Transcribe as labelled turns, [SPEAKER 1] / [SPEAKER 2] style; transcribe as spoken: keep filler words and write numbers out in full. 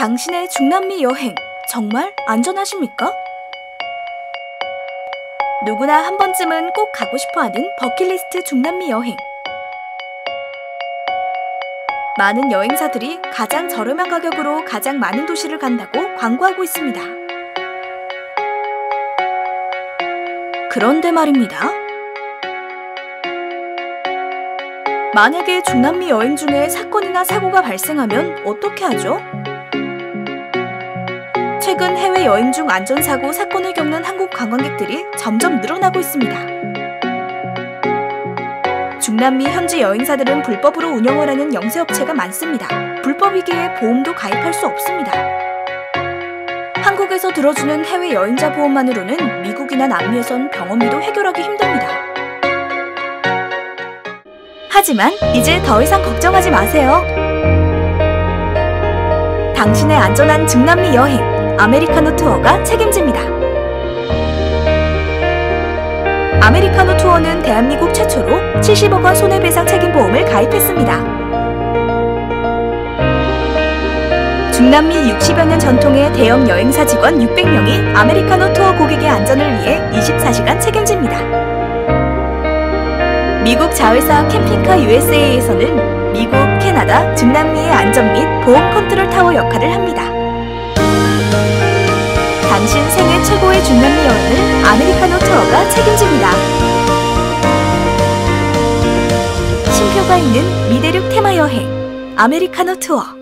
[SPEAKER 1] 당신의 중남미 여행 정말 안전하십니까? 누구나 한 번쯤은 꼭 가고 싶어하는 버킷리스트 중남미 여행. 많은 여행사들이 가장 저렴한 가격으로 가장 많은 도시를 간다고 광고하고 있습니다. 그런데 말입니다. 만약에 중남미 여행 중에 사건이나 사고가 발생하면 어떻게 하죠? 최근 해외여행 중 안전사고 사건을 겪는 한국 관광객들이 점점 늘어나고 있습니다. 중남미 현지 여행사들은 불법으로 운영을 하는 영세업체가 많습니다. 불법이기에 보험도 가입할 수 없습니다. 한국에서 들어주는 해외 여행자 보험만으로는 미국이나 남미에선 병원비도 해결하기 힘듭니다. 하지만 이제 더 이상 걱정하지 마세요. 당신의 안전한 중남미 여행 아메리카노 투어가 책임집니다. 아메리카노 투어는 대한민국 최초로 칠십억 원 손해배상 책임보험을 가입했습니다. 중남미 육십여 년 전통의 대형 여행사 직원 육백 명이 아메리카노 투어 고객의 안전을 위해 이십사 시간 책임집니다. 미국 자회사 캠핑카 유에스에이에서는 미국, 캐나다, 중남미의 안전 및 보험 컨트롤 타워 역할을 합니다. 당신 생애 최고의 중남미 여행을 아메리카노 투어가 책임집니다. 쉼표가 있는 미대륙 테마 여행 아메리카노 투어.